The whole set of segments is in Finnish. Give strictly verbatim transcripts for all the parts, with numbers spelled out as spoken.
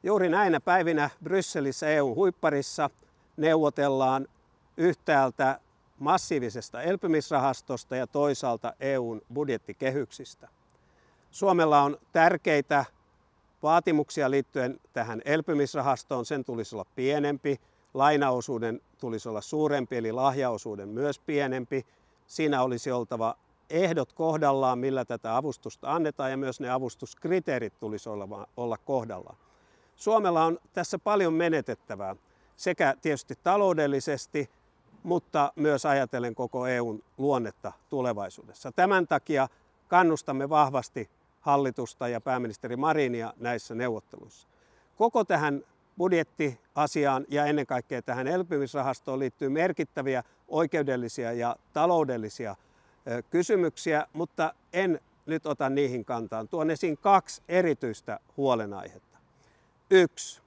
Juuri näinä päivinä Brysselissä E U-huipparissa neuvotellaan yhtäältä massiivisesta elpymisrahastosta ja toisaalta E U:n budjettikehyksistä. Suomella on tärkeitä vaatimuksia liittyen tähän elpymisrahastoon. Sen tulisi olla pienempi, lainaosuuden tulisi olla suurempi eli lahjaosuuden myös pienempi. Siinä olisi oltava ehdot kohdallaan, millä tätä avustusta annetaan, ja myös ne avustuskriteerit tulisi olla, olla kohdallaan. Suomella on tässä paljon menetettävää sekä tietysti taloudellisesti, mutta myös ajatellen koko E U:n luonnetta tulevaisuudessa. Tämän takia kannustamme vahvasti hallitusta ja pääministeri Marinia näissä neuvotteluissa. Koko tähän budjettiasiaan ja ennen kaikkea tähän elpymisrahastoon liittyy merkittäviä oikeudellisia ja taloudellisia kysymyksiä, mutta en nyt ota niihin kantaan. Tuon esiin kaksi erityistä huolenaihetta. Yksi.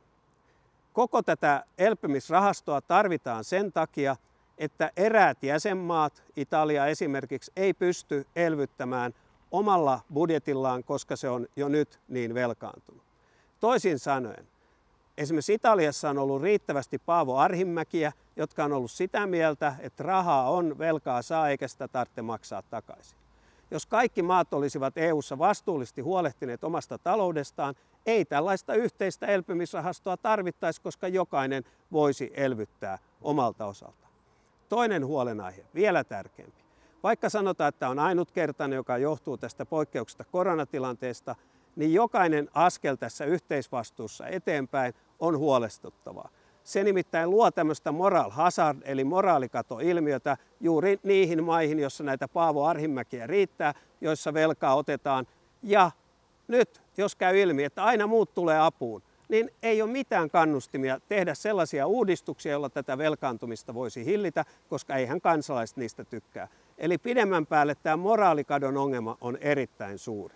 Koko tätä elpymisrahastoa tarvitaan sen takia, että eräät jäsenmaat, Italia esimerkiksi, ei pysty elvyttämään omalla budjetillaan, koska se on jo nyt niin velkaantunut. Toisin sanoen, esimerkiksi Italiassa on ollut riittävästi Paavo Arhinmäkiä, jotka on ollut sitä mieltä, että rahaa on, velkaa saa eikä sitä tarvitse maksaa takaisin. Jos kaikki maat olisivat E U:ssa vastuullisesti huolehtineet omasta taloudestaan, ei tällaista yhteistä elpymisrahastoa tarvittaisi, koska jokainen voisi elvyttää omalta osaltaan. Toinen huolenaihe, vielä tärkeämpi. Vaikka sanotaan, että on ainutkertainen, joka johtuu tästä poikkeuksesta koronatilanteesta, niin jokainen askel tässä yhteisvastuussa eteenpäin on huolestuttavaa. Se nimittäin luo tämmöistä moral hazard, eli moraalikatoilmiötä juuri niihin maihin, joissa näitä Paavo Arhinmäkiä riittää, joissa velkaa otetaan. Ja nyt, jos käy ilmi, että aina muut tulee apuun, niin ei ole mitään kannustimia tehdä sellaisia uudistuksia, joilla tätä velkaantumista voisi hillitä, koska eihän kansalaiset niistä tykkää. Eli pidemmän päälle tämä moraalikadon ongelma on erittäin suuri.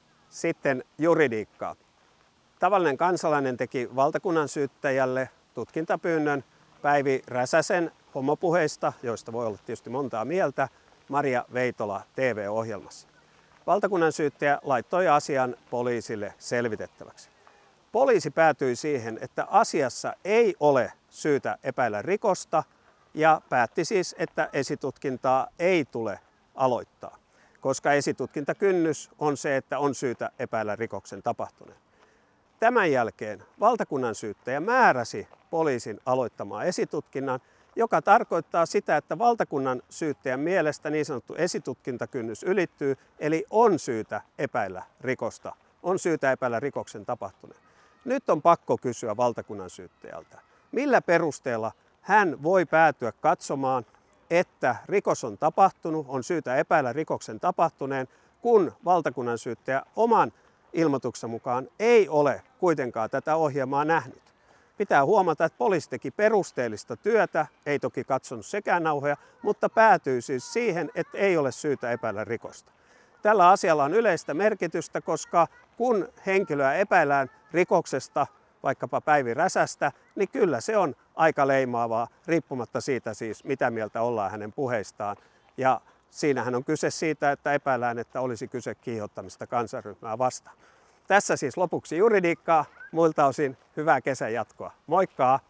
Sitten juridiikkaa. Tavallinen kansalainen teki valtakunnansyyttäjälle tutkintapyynnön Päivi Räsäsen homopuheista, joista voi olla tietysti montaa mieltä, Maria Veitola T V-ohjelmassa. Valtakunnansyyttäjä laittoi asian poliisille selvitettäväksi. Poliisi päätyi siihen, että asiassa ei ole syytä epäillä rikosta ja päätti siis, että esitutkintaa ei tule aloittaa, koska esitutkintakynnys on se, että on syytä epäillä rikoksen tapahtuneen. Tämän jälkeen valtakunnansyyttäjä määräsi poliisin aloittamaan esitutkinnan, joka tarkoittaa sitä, että valtakunnansyyttäjän mielestä niin sanottu esitutkintakynnys ylittyy, eli on syytä epäillä rikosta, on syytä epäillä rikoksen tapahtuneen. Nyt on pakko kysyä valtakunnansyyttäjältä, millä perusteella hän voi päätyä katsomaan, että rikos on tapahtunut, on syytä epäillä rikoksen tapahtuneen, kun valtakunnansyyttäjä oman ilmoituksensa mukaan ei ole kuitenkaan tätä ohjelmaa nähnyt. Pitää huomata, että poliisi teki perusteellista työtä, ei toki katsonut sekään nauhoja, mutta päätyy siis siihen, että ei ole syytä epäillä rikosta. Tällä asialla on yleistä merkitystä, koska kun henkilöä epäillään rikoksesta, vaikkapa Päivi Räsästä, niin kyllä se on aika leimaavaa, riippumatta siitä siis, mitä mieltä ollaan hänen puheistaan. Ja siinähän on kyse siitä, että epäillään, että olisi kyse kiihottamista kansanryhmää vastaan. Tässä siis lopuksi juridiikkaa, muilta osin hyvää kesän jatkoa. Moikka!